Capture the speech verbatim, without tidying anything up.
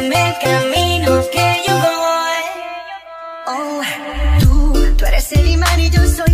muéstrame el camino que yo voy. Oh, tú, tú eres el imán y yo soy